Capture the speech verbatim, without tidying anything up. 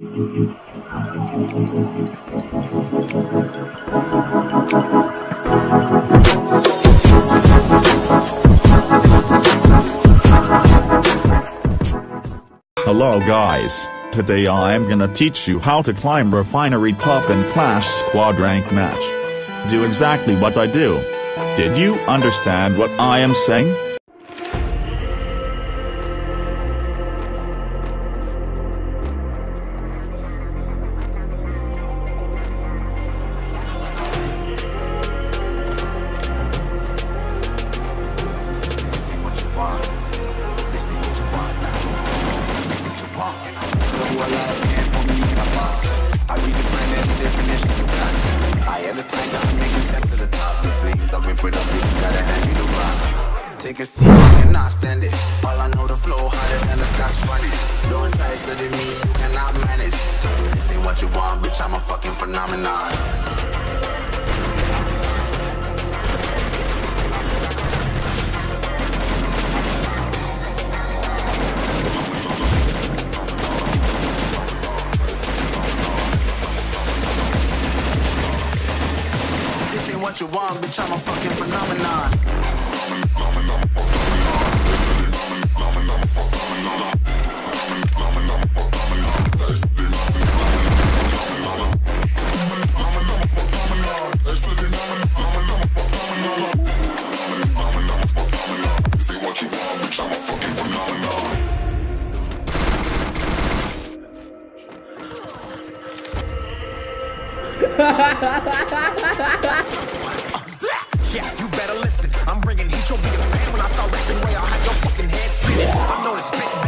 Hello guys, today I am gonna teach you how to climb Refinery top in Clash Squad rank match. Do exactly what I do. Did you understand what I am saying? Take a seat, you cannot stand it. All I know, the flow harder than the scotch bunny. Don't try study me, you cannot manage. This ain't what you want, bitch, I'm a fucking phenomenon. This ain't what you want, bitch, I'm a fucking phenomenon. Yeah, you better listen. I'm bringing heat. You'll be a fan when I start rapping. Way I'll have your fucking head spinning. I know this bit.